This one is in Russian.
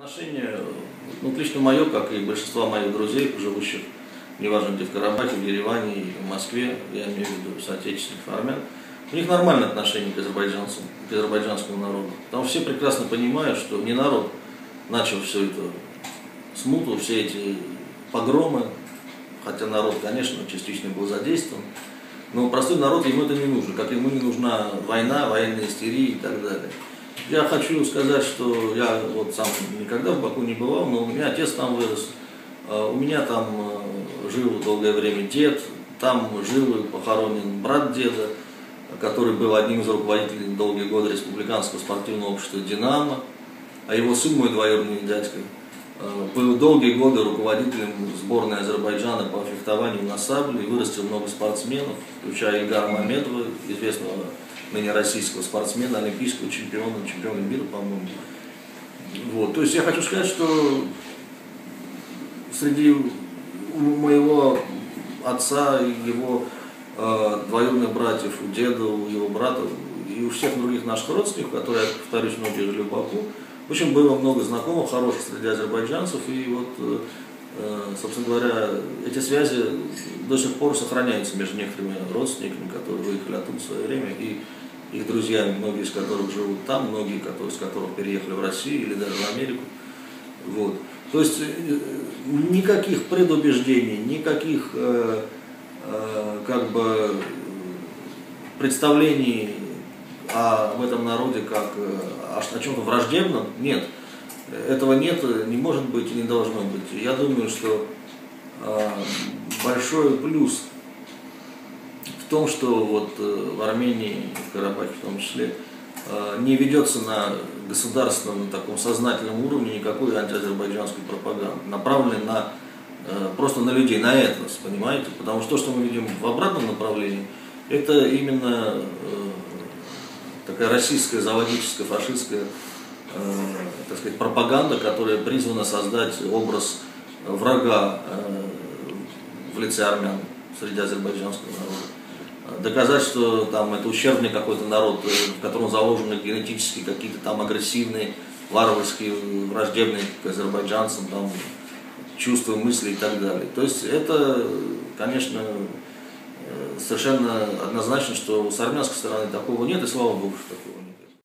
Отношение, ну, лично мое, как и большинство моих друзей, живущих, неважно где, в Карабахе, в Ереване и в Москве, я имею в виду соотечественных армян, у них нормальное отношение к азербайджанцам, к азербайджанскому народу. Потому что все прекрасно понимают, что не народ начал всю эту смуту, все эти погромы, хотя народ, конечно, частично был задействован, но простой народ, ему это не нужно, как ему не нужна война, военная истерия и так далее. Я хочу сказать, что я вот сам никогда в Баку не бывал, но у меня отец там вырос, у меня там жил долгое время дед, там жил и похоронен брат деда, который был одним из руководителей долгие годы республиканского спортивного общества «Динамо», а его сын, мой двоюродный дядька, был долгие годы руководителем сборной Азербайджана по фехтованию на сабле и вырастил много спортсменов, включая Ильгара Мамедова, известного ныне российского спортсмена, олимпийского чемпиона мира, по-моему. Вот. То есть я хочу сказать, что среди моего отца и его двоюродных братьев, у деда, у его брата и у всех других наших родственников, которые, я повторюсь, многие жили в Баку, в общем, было много знакомых, хороших среди азербайджанцев, и вот, собственно говоря, эти связи до сих пор сохраняются между некоторыми родственниками, которые выехали оттуда в свое время, и их друзьями, многие из которых живут там, многие из которых переехали в Россию или даже в Америку. Вот. То есть никаких предубеждений, никаких как бы представлений об этом народе как о чем-то враждебном нет. Этого нет, не может быть и не должно быть. Я думаю, что большой плюс в том, что вот в Армении, в Карабахе в том числе, не ведется на государственном, на таком сознательном уровне никакой антиазербайджанской пропаганды, направленной на, просто на людей, на этнос, понимаете? Потому что то, что мы видим в обратном направлении, это именно такая российская, заводическая, фашистская, так сказать, пропаганда, которая призвана создать образ врага в лице армян среди азербайджанского народа. Доказать, что там это ущербный какой-то народ, в котором заложены генетически какие-то там агрессивные, варварские, враждебные к азербайджанцам там, чувства, мысли и так далее. То есть это, конечно, совершенно однозначно, что с армянской стороны такого нет, и слава богу, что такого нет.